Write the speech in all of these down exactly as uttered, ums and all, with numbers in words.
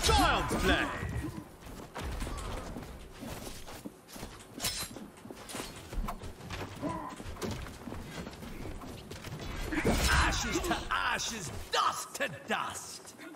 Child's play. Ashes to ashes, dust to dust.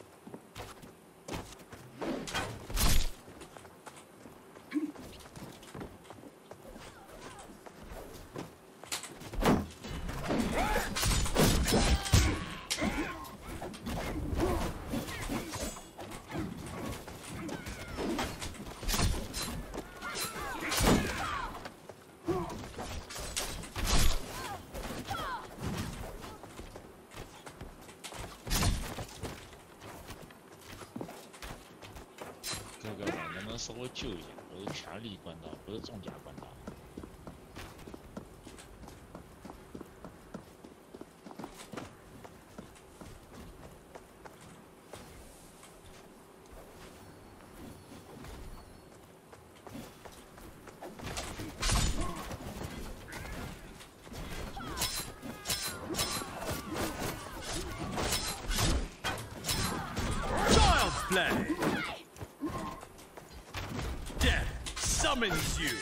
哥哥，能不能稍微救一下？我是全力关刀，不是重甲关刀。 Child's play. Death summons you.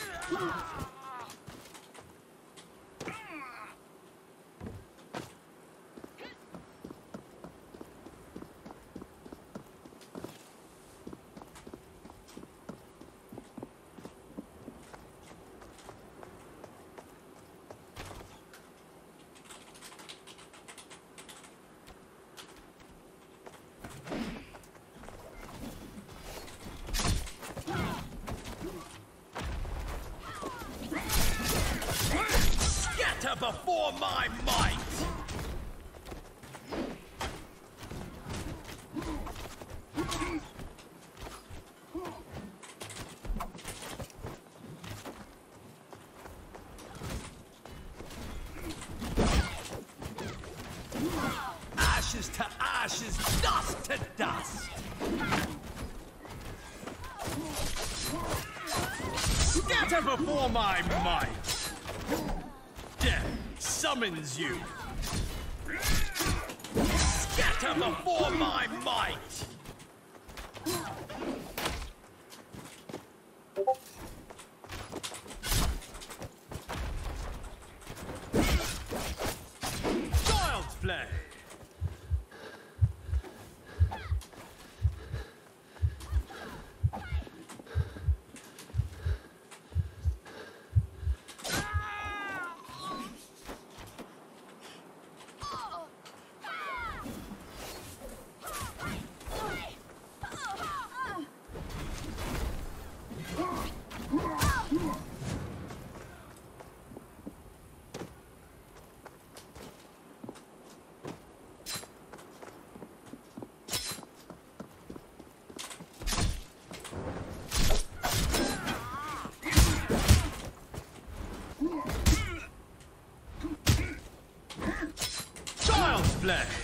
Scatter before my might. Ashes to ashes, dust to dust. Scatter before my might. Death summons you. Scatter before my might. Child's play. Child's play.